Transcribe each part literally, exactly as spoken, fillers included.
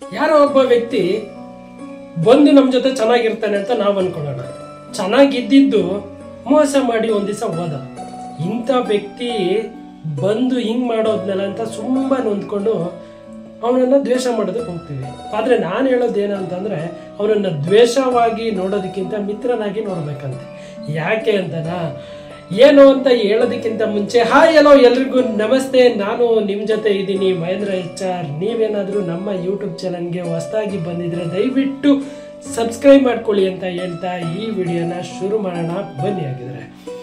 ಯಾರೋ ಒಬ್ಬ ವ್ಯಕ್ತಿ ಬಂದು ನಮ್ ಜೊತೆ ಚೆನ್ನಾಗಿರ್ತಾನೆ ಅಂತ ನಾವ್ ಅನ್ಕೊಳ್ಳೋಣ, ಚೆನ್ನಾಗಿದ್ದಿದ್ದು ಮೋಸ ಮಾಡಿ ಒಂದ್ ದಿವಸ ಹೋದ. ಇಂಥ ವ್ಯಕ್ತಿ ಬಂದು ಹಿಂಗ್ ಮಾಡೋದ್ನೆಲ್ಲ ಅಂತ ತುಂಬಾ ನೊಂದ್ಕೊಂಡು ಅವನನ್ನ ದ್ವೇಷ ಮಾಡೋದಕ್ಕೆ ಹೋಗ್ತೀವಿ. ಆದ್ರೆ ನಾನು ಹೇಳೋದು ಏನಂತಂದ್ರೆ ಅವನನ್ನ ದ್ವೇಷವಾಗಿ ನೋಡೋದಕ್ಕಿಂತ ಮಿತ್ರನಾಗಿ ನೋಡ್ಬೇಕಂತೆ. ಯಾಕೆ ಅಂತನಾ ಏನು ಅಂತ ಹೇಳೋದಕ್ಕಿಂತ ಮುಂಚೆ ಹಾಯ್ ಹಲೋ ಎಲ್ರಿಗೂ ನಮಸ್ತೆ, ನಾನು ನಿಮ್ ಜೊತೆ ಇದ್ದೀನಿ ಮಹೇಂದ್ರ ಎಚ್ ಆರ್. ನೀವೇನಾದ್ರೂ ನಮ್ಮ ಯೂಟ್ಯೂಬ್ ಚಾನಲ್ಗೆ ಹೊಸದಾಗಿ ಬಂದಿದ್ರೆ ದಯವಿಟ್ಟು ಸಬ್ಸ್ಕ್ರೈಬ್ ಮಾಡ್ಕೊಳ್ಳಿ ಅಂತ ಹೇಳ್ತಾ ಈ ವಿಡಿಯೋನ ಶುರು ಮಾಡೋಣ ಬನ್ನಿ. ಆಗಿದ್ರೆ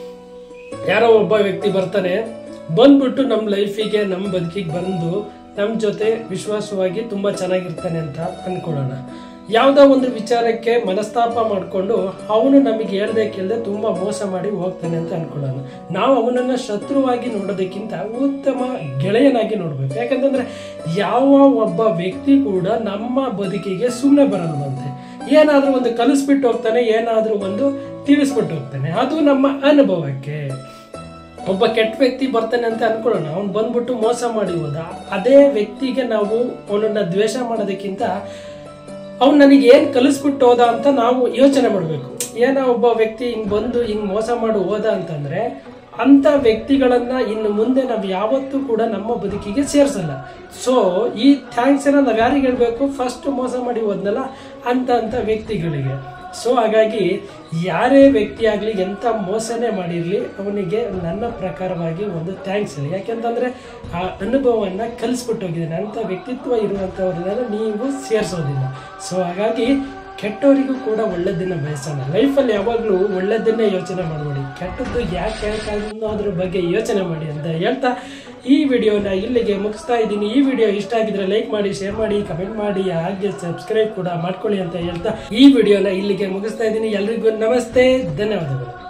ಯಾರೋ ಒಬ್ಬ ವ್ಯಕ್ತಿ ಬರ್ತಾನೆ, ಬಂದ್ಬಿಟ್ಟು ನಮ್ಮ ಲೈಫಿಗೆ ನಮ್ಮ ಬದುಕಿಗೆ ಬಂದು ನಮ್ಮ ಜೊತೆ ವಿಶ್ವಾಸವಾಗಿ ತುಂಬಾ ಚೆನ್ನಾಗಿರ್ತಾನೆ ಅಂತ ಅನ್ಕೊಳ್ಳೋಣ. ಯಾವುದೋ ಒಂದು ವಿಚಾರಕ್ಕೆ ಮನಸ್ತಾಪ ಮಾಡಿಕೊಂಡು ಅವನು ನಮಗೆ ಹೇಳ್ದೆ ಕೇಳ್ದೆ ತುಂಬಾ ಮೋಸ ಮಾಡಿ ಹೋಗ್ತಾನೆ ಅಂತ ಅನ್ಕೊಳ್ಳೋಣ. ನಾವು ಅವನನ್ನ ಶತ್ರುವಾಗಿ ನೋಡೋದಕ್ಕಿಂತ ಉತ್ತಮ ಗೆಳೆಯನಾಗಿ ನೋಡ್ಬೇಕು. ಯಾಕಂತಂದ್ರೆ ಯಾವ ಒಬ್ಬ ವ್ಯಕ್ತಿ ಕೂಡ ನಮ್ಮ ಬದುಕಿಗೆ ಸುಮ್ಮನೆ ಬರಲ್ವಂತೆ. ಏನಾದ್ರೂ ಒಂದು ಕಲಿಸ್ಬಿಟ್ಟು ಹೋಗ್ತಾನೆ, ಏನಾದ್ರೂ ಒಂದು ತಿಳಿಸ್ಬಿಟ್ಟು ಹೋಗ್ತಾನೆ, ಅದು ನಮ್ಮ ಅನುಭವಕ್ಕೆ. ಒಬ್ಬ ಕೆಟ್ಟ ವ್ಯಕ್ತಿ ಬರ್ತಾನೆ ಅಂತ ಅನ್ಕೊಳ್ಳೋಣ, ಅವ್ನು ಬಂದ್ಬಿಟ್ಟು ಮೋಸ ಮಾಡಿ ಹೋದ. ಅದೇ ವ್ಯಕ್ತಿಗೆ ನಾವು ಅವನನ್ನ ದ್ವೇಷ ಮಾಡೋದಕ್ಕಿಂತ ಅವ್ನು ನನಗೆ ಏನ್ ಕಲಿಸ್ಬಿಟ್ಟು ಹೋದ ಅಂತ ನಾವು ಯೋಚನೆ ಮಾಡ್ಬೇಕು. ಏನೋ ಒಬ್ಬ ವ್ಯಕ್ತಿ ಹಿಂಗ್ ಬಂದು ಹಿಂಗ್ ಮೋಸ ಮಾಡಿ ಹೋದ ಅಂತಂದ್ರೆ ಅಂತ ವ್ಯಕ್ತಿಗಳನ್ನ ಇನ್ನು ಮುಂದೆ ನಾವು ಯಾವತ್ತೂ ಕೂಡ ನಮ್ಮ ಬದುಕಿಗೆ ಸೇರ್ಸಲ್ಲ. ಸೊ ಈ ಥ್ಯಾಂಕ್ಸ್ ಏನ ನಾವ್ ಯಾರಿಗೆ ಹೇಳ್ಬೇಕು? ಫಸ್ಟ್ ಮೋಸ ಮಾಡಿ ಹೋದ್ನಲ್ಲ ಅಂತ ಅಂತ ವ್ಯಕ್ತಿಗಳಿಗೆ. ಸೊ ಹಾಗಾಗಿ ಯಾರೇ ವ್ಯಕ್ತಿ ಆಗ್ಲಿ, ಎಂತ ಮೋಸನೇ ಮಾಡಿರ್ಲಿ, ಅವನಿಗೆ ನನ್ನ ಪ್ರಕಾರವಾಗಿ ಒಂದು ಥ್ಯಾಂಕ್ಸ್ ಹೇಳಿ. ಯಾಕೆಂತಂದ್ರೆ ಆ ಅನುಭವವನ್ನ ಕಲಿಸ್ಬಿಟ್ಟು ಹೋಗಿದ್ದಾನೆ. ಅಂತ ವ್ಯಕ್ತಿತ್ವ ಇರುವಂತವ್ರನ್ನೆಲ್ಲ ನೀವು ಸೇರ್ಸೋದಿಲ್ಲ. ಸೊ ಹಾಗಾಗಿ ಕೆಟ್ಟವರಿಗೂ ಕೂಡ ಒಳ್ಳೆದನ್ನ ಬಯಸೋಣ. ಲೈಫಲ್ಲಿ ಯಾವಾಗಲೂ ಒಳ್ಳೆದನ್ನೇ ಯೋಚನೆ ಮಾಡಬೇಡಿ, ಕೆಟ್ಟದ್ದು ಯಾಕೆ ಅನ್ನೋದ್ರ ಬಗ್ಗೆ ಯೋಚನೆ ಮಾಡಿ ಅಂತ ಹೇಳ್ತಾ ಈ ವಿಡಿಯೋನ ಇಲ್ಲಿಗೆ ಮುಗಿಸ್ತಾ ಇದ್ದೀನಿ. ಈ ವಿಡಿಯೋ ಇಷ್ಟ ಆಗಿದ್ರೆ ಲೈಕ್ ಮಾಡಿ, ಶೇರ್ ಮಾಡಿ, ಕಮೆಂಟ್ ಮಾಡಿ, ಹಾಗೆ ಸಬ್ಸ್ಕ್ರೈಬ್ ಕೂಡ ಮಾಡ್ಕೊಳ್ಳಿ ಅಂತ ಹೇಳ್ತಾ ಈ ವಿಡಿಯೋನ ಇಲ್ಲಿಗೆ ಮುಗಿಸ್ತಾ ಇದ್ದೀನಿ. ಎಲ್ರಿಗೂ ನಮಸ್ತೆ, ಧನ್ಯವಾದಗಳು.